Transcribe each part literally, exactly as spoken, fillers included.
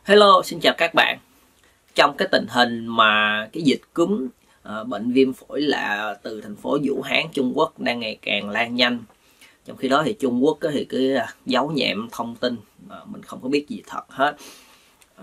Hello, xin chào các bạn. Trong cái tình hình mà cái dịch cúm uh, bệnh viêm phổi lạ từ thành phố Vũ Hán, Trung Quốc đang ngày càng lan nhanh. Trong khi đó thì Trung Quốc thì cứ giấu nhẹm thông tin, uh, mình không có biết gì thật hết. Uh,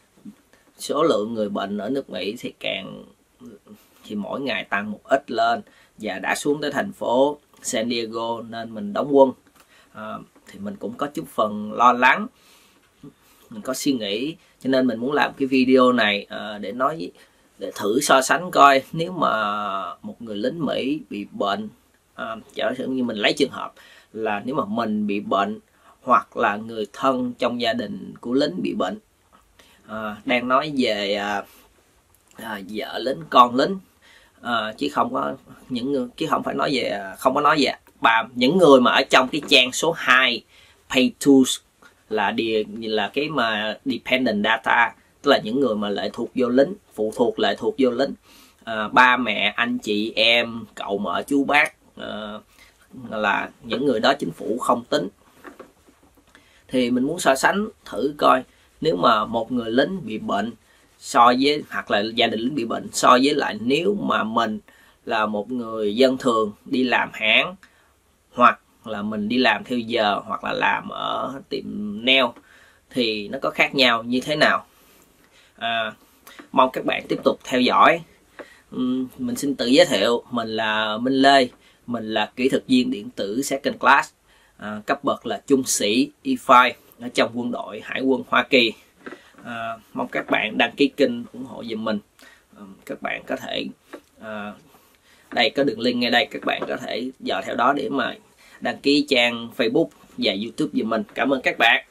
số lượng người bệnh ở nước Mỹ thì càng thì mỗi ngày tăng một ít lên và đã xuống tới thành phố San Diego nên mình đóng quân. Uh, thì mình cũng có chút phần lo lắng, mình có suy nghĩ, cho nên mình muốn làm cái video này uh, để nói để thử so sánh coi nếu mà một người lính Mỹ bị bệnh, uh, giả sử như mình lấy trường hợp là nếu mà mình bị bệnh hoặc là người thân trong gia đình của lính bị bệnh, uh, đang nói về uh, uh, vợ lính, con lính, uh, chứ không có những người chứ không phải nói về không có nói về bà những người mà ở trong cái trang số hai pay tools là đi là cái mà dependent data, tức là những người mà lệ thuộc vô lính, phụ thuộc lệ thuộc vô lính, à, ba mẹ, anh chị em, cậu mợ, chú bác, à, là những người đó chính phủ không tính. Thì mình muốn so sánh thử coi nếu mà một người lính bị bệnh so với hoặc là gia đình lính bị bệnh so với lại nếu mà mình là một người dân thường đi làm hãng, hoặc là mình đi làm theo giờ, hoặc là làm ở tiệm nail, thì nó có khác nhau như thế nào. À, mong các bạn tiếp tục theo dõi. uhm, Mình xin tự giới thiệu, mình là Minh Lê, mình là kỹ thuật viên điện tử second class, à, cấp bậc là trung sĩ E năm ở trong quân đội Hải quân Hoa Kỳ. à, Mong các bạn đăng ký kênh ủng hộ giùm mình. à, Các bạn có thể à, đây có đường link ngay đây, các bạn có thể dò theo đó để mà đăng ký trang Facebook và YouTube giùm mình. Cảm ơn các bạn.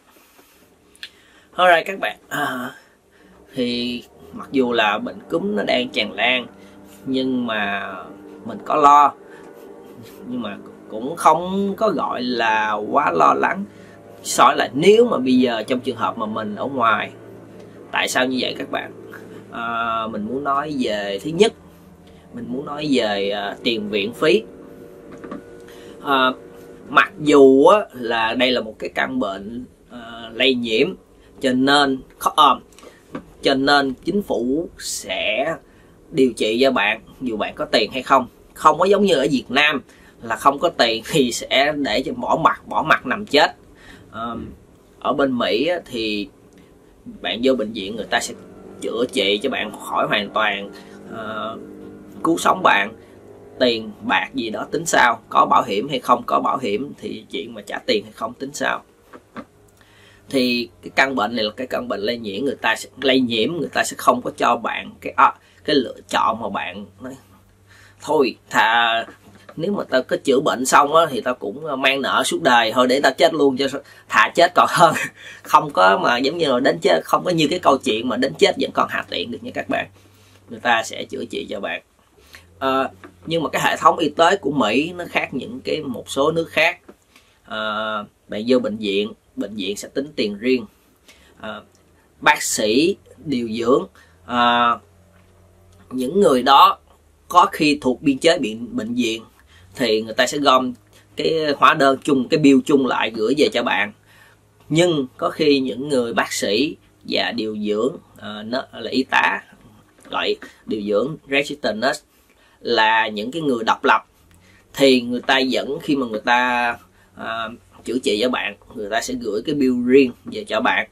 Alright các bạn, à, thì mặc dù là bệnh cúm nó đang tràn lan nhưng mà mình có lo, nhưng mà cũng không có gọi là quá lo lắng. Sỏi là nếu mà bây giờ trong trường hợp mà mình ở ngoài, tại sao như vậy các bạn? À, mình muốn nói về thứ nhất, mình muốn nói về uh, tiền viện phí. À, mặc dù á, là đây là một cái căn bệnh uh, lây nhiễm, cho nên uh, cho nên chính phủ sẽ điều trị cho bạn dù bạn có tiền hay không. Không có giống như ở Việt Nam là không có tiền thì sẽ để cho bỏ mặt bỏ mặt nằm chết. Uh, ở bên Mỹ á, thì bạn vô bệnh viện người ta sẽ chữa trị cho bạn khỏi hoàn toàn, uh, cứu sống bạn. Tiền bạc gì đó tính sau, có bảo hiểm hay không có bảo hiểm thì chuyện mà trả tiền hay không tính sau. Thì cái căn bệnh này là cái căn bệnh lây nhiễm, người ta sẽ lây nhiễm người ta sẽ không có cho bạn cái à, cái lựa chọn mà bạn nói thôi thà nếu mà tao có chữa bệnh xong á thì tao cũng mang nợ suốt đời, thôi để tao chết luôn cho thà chết còn hơn. Không có mà giống như là đến chết, không có như cái câu chuyện mà đến chết vẫn còn hạ tiện được nha các bạn. Người ta sẽ chữa trị cho bạn. À, nhưng mà cái hệ thống y tế của Mỹ nó khác những cái một số nước khác. À, bạn vô bệnh viện, bệnh viện sẽ tính tiền riêng. À, bác sĩ điều dưỡng, à, những người đó có khi thuộc biên chế bệnh bệnh viện thì người ta sẽ gom cái hóa đơn chung, cái bill chung lại gửi về cho bạn. Nhưng có khi những người bác sĩ và điều dưỡng, à, nó là y tá, gọi điều dưỡng registered nurse, là những cái người độc lập, thì người ta vẫn khi mà người ta à, chữa trị cho bạn, người ta sẽ gửi cái bill riêng về cho bạn.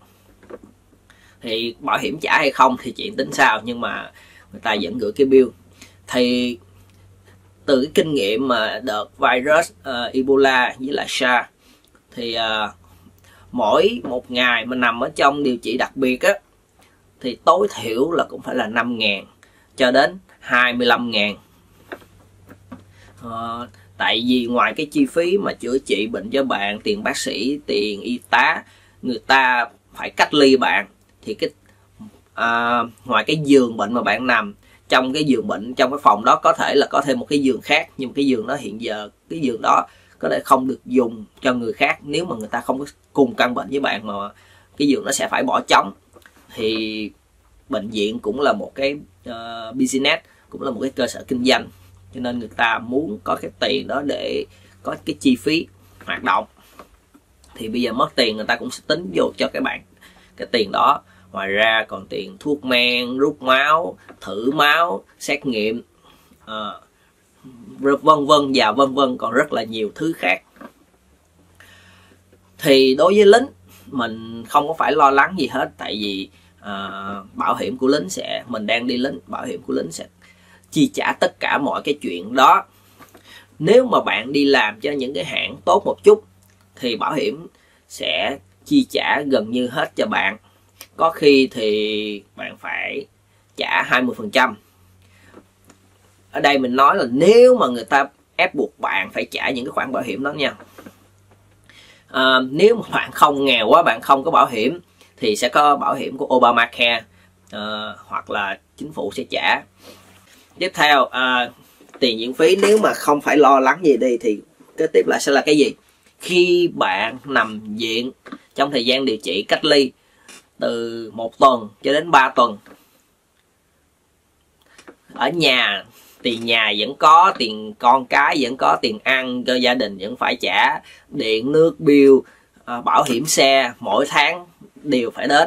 Thì bảo hiểm trả hay không thì chuyện tính sau, nhưng mà người ta vẫn gửi cái bill. Thì từ cái kinh nghiệm mà đợt virus uh, Ebola với lại SARS, thì uh, mỗi một ngày mà nằm ở trong điều trị đặc biệt á, thì tối thiểu là cũng phải là năm ngàn cho đến hai mươi lăm ngàn. Uh, tại vì ngoài cái chi phí mà chữa trị bệnh cho bạn, tiền bác sĩ, tiền y tá, người ta phải cách ly bạn, thì cái uh, ngoài cái giường bệnh mà bạn nằm, trong cái giường bệnh, trong cái phòng đó có thể là có thêm một cái giường khác, nhưng cái giường đó hiện giờ cái giường đó có thể không được dùng cho người khác nếu mà người ta không có cùng căn bệnh với bạn, mà cái giường nó sẽ phải bỏ trống. Thì bệnh viện cũng là một cái uh, business, cũng là một cái cơ sở kinh doanh, cho nên người ta muốn có cái tiền đó để có cái chi phí hoạt động. Thì bây giờ mất tiền người ta cũng sẽ tính vô cho các bạn cái tiền đó. Ngoài ra còn tiền thuốc men, rút máu, thử máu, xét nghiệm, uh, vân vân và vân vân, còn rất là nhiều thứ khác. Thì đối với lính mình không có phải lo lắng gì hết, tại vì uh, bảo hiểm của lính sẽ, mình đang đi lính, bảo hiểm của lính sẽ chi trả tất cả mọi cái chuyện đó. Nếu mà bạn đi làm cho những cái hãng tốt một chút thì bảo hiểm sẽ chi trả gần như hết cho bạn. Có khi thì bạn phải trả hai mươi phần trăm. Ở đây mình nói là nếu mà người ta ép buộc bạn phải trả những cái khoản bảo hiểm đó nha. À, nếu mà bạn không nghèo quá, bạn không có bảo hiểm thì sẽ có bảo hiểm của Obamacare, à, hoặc là chính phủ sẽ trả. Tiếp theo, à, tiền viện phí nếu mà không phải lo lắng gì đi thì kế tiếp lại sẽ là cái gì? Khi bạn nằm viện trong thời gian điều trị cách ly từ một tuần cho đến ba tuần, ở nhà tiền nhà vẫn có, tiền con cái vẫn có, tiền ăn cho gia đình vẫn phải trả, điện nước bill, à, bảo hiểm xe mỗi tháng đều phải đến.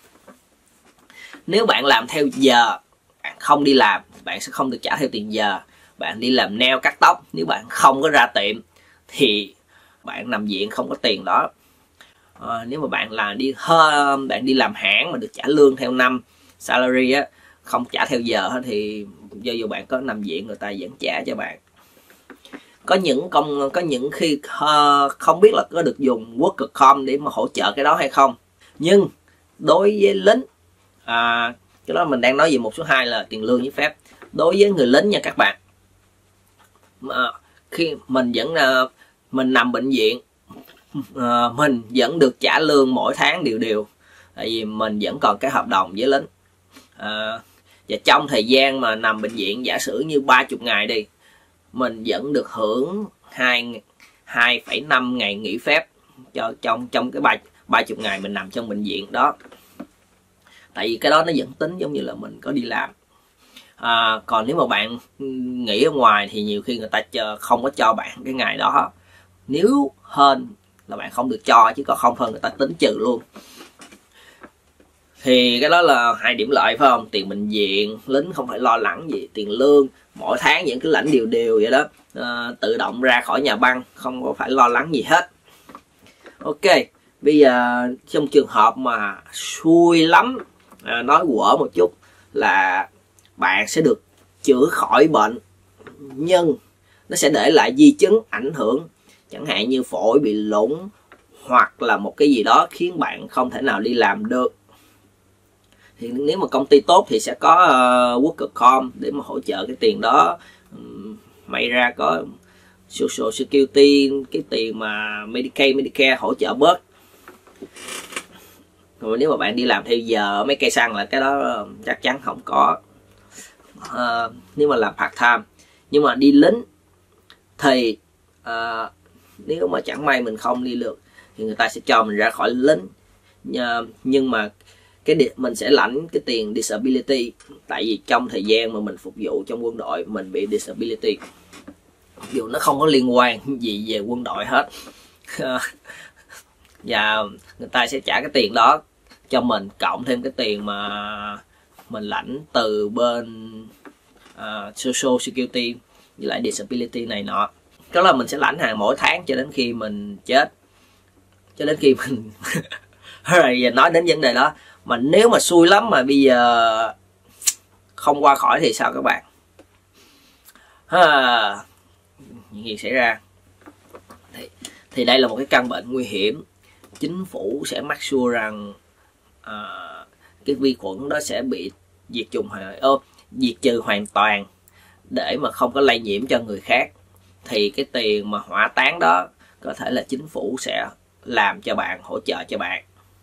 Nếu bạn làm theo giờ, bạn không đi làm, bạn sẽ không được trả theo tiền giờ. Bạn đi làm nail cắt tóc, nếu bạn không có ra tiệm thì bạn nằm viện không có tiền đó. À, nếu mà bạn là đi hơn, bạn đi làm hãng mà được trả lương theo năm, salary á, không trả theo giờ thì do dù bạn có nằm viện người ta vẫn trả cho bạn. Có những công có những khi uh, không biết là có được dùng worker comp để mà hỗ trợ cái đó hay không. Nhưng đối với lính, à, cái đó mình đang nói về một số hai là tiền lương với phép. Đối với người lính nha các bạn, à, khi mình vẫn uh, mình nằm bệnh viện, uh, mình vẫn được trả lương mỗi tháng đều đều, tại vì mình vẫn còn cái hợp đồng với lính. À, và trong thời gian mà nằm bệnh viện, giả sử như ba mươi ngày đi, mình vẫn được hưởng hai phẩy năm ngày nghỉ phép cho trong trong cái ba ba mươi ngày mình nằm trong bệnh viện đó. Tại vì cái đó nó vẫn tính giống như là mình có đi làm. À, còn nếu mà bạn nghỉ ở ngoài thì nhiều khi người ta chờ, không có cho bạn cái ngày đó. Nếu hơn là bạn không được cho, chứ còn không hơn người ta tính trừ luôn. Thì cái đó là hai điểm lợi phải không? Tiền bệnh viện, lính không phải lo lắng gì, tiền lương mỗi tháng những cái lãnh đều đều vậy đó, à, tự động ra khỏi nhà băng, không có phải lo lắng gì hết. Ok, bây giờ trong trường hợp mà xui lắm, à, nói quở một chút là bạn sẽ được chữa khỏi bệnh, nhưng nó sẽ để lại di chứng ảnh hưởng, chẳng hạn như phổi bị lủng hoặc là một cái gì đó khiến bạn không thể nào đi làm được. Thì nếu mà công ty tốt thì sẽ có uh, worker comp để mà hỗ trợ cái tiền đó. Um, may ra có social security, cái tiền mà Medicaid, Medicare hỗ trợ bớt. Rồi nếu mà bạn đi làm theo giờ mấy cây xăng là cái đó uh, chắc chắn không có. Uh, nếu mà làm part time, nhưng mà đi lính thì uh, nếu mà chẳng may mình không đi được thì người ta sẽ cho mình ra khỏi lính. Uh, nhưng mà cái mình sẽ lãnh cái tiền disability, tại vì trong thời gian mà mình phục vụ trong quân đội mình bị disability, dù nó không có liên quan gì về quân đội hết. Và người ta sẽ trả cái tiền đó cho mình, cộng thêm cái tiền mà mình lãnh từ bên uh, social security với lại disability này nọ. Đó là mình sẽ lãnh hàng mỗi tháng cho đến khi mình chết, cho đến khi mình rồi giờ nói đến vấn đề đó. Mà nếu mà xui lắm mà bây giờ không qua khỏi thì sao các bạn? À, những gì xảy ra? Thì, thì đây là một cái căn bệnh nguy hiểm. Chính phủ sẽ make sure rằng à, cái vi khuẩn đó sẽ bị diệt trùng ô, diệt trừ hoàn toàn để mà không có lây nhiễm cho người khác. Thì cái tiền mà hỏa táng đó có thể là chính phủ sẽ làm cho bạn, hỗ trợ cho bạn.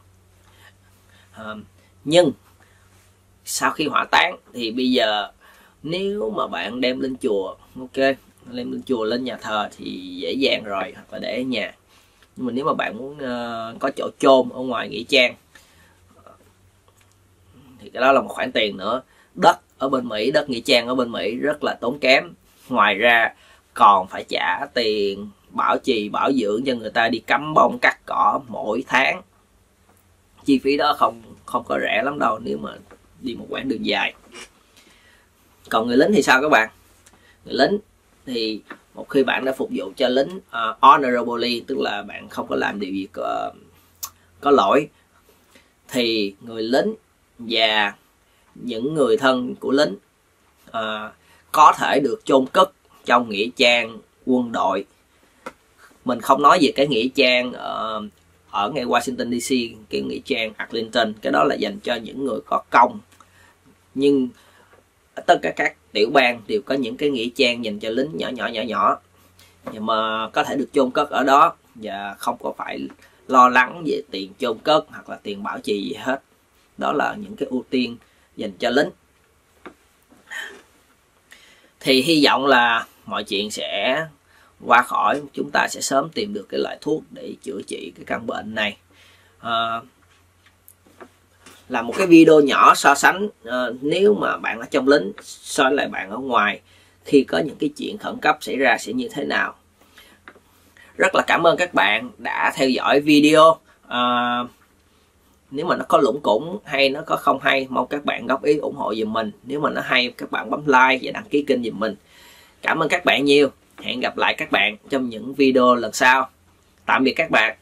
À, nhưng sau khi hỏa táng thì bây giờ nếu mà bạn đem lên chùa, ok, đem lên chùa, lên nhà thờ thì dễ dàng rồi, hoặc là để ở nhà. Nhưng mà nếu mà bạn muốn uh, có chỗ chôn ở ngoài nghĩa trang thì cái đó là một khoản tiền nữa. Đất ở bên Mỹ, đất nghĩa trang ở bên Mỹ rất là tốn kém. Ngoài ra còn phải trả tiền bảo trì, bảo dưỡng cho người ta đi cắm bông, cắt cỏ mỗi tháng. Chi phí đó không không có rẻ lắm đâu nếu mà đi một quãng đường dài. Còn người lính thì sao các bạn? Người lính thì một khi bạn đã phục vụ cho lính uh, honorably, tức là bạn không có làm điều gì có, có lỗi, thì người lính và những người thân của lính uh, có thể được chôn cất trong nghĩa trang quân đội. Mình không nói về cái nghĩa trang ở, ở ngay Washington D C, cái nghĩa trang Arlington, cái đó là dành cho những người có công. Nhưng tất cả các tiểu bang đều có những cái nghĩa trang dành cho lính nhỏ nhỏ nhỏ nhỏ, nhưng mà có thể được chôn cất ở đó và không có phải lo lắng về tiền chôn cất hoặc là tiền bảo trì gì hết. Đó là những cái ưu tiên dành cho lính. Thì hy vọng là mọi chuyện sẽ qua khỏi, chúng ta sẽ sớm tìm được cái loại thuốc để chữa trị cái căn bệnh này. À, là một cái video nhỏ so sánh uh, nếu mà bạn ở trong lính so với lại bạn ở ngoài, khi có những cái chuyện khẩn cấp xảy ra sẽ như thế nào. Rất là cảm ơn các bạn đã theo dõi video. Uh, nếu mà nó có lủng củng hay nó có không hay, mong các bạn góp ý ủng hộ giùm mình. Nếu mà nó hay, các bạn bấm like và đăng ký kênh giùm mình. Cảm ơn các bạn nhiều. Hẹn gặp lại các bạn trong những video lần sau. Tạm biệt các bạn.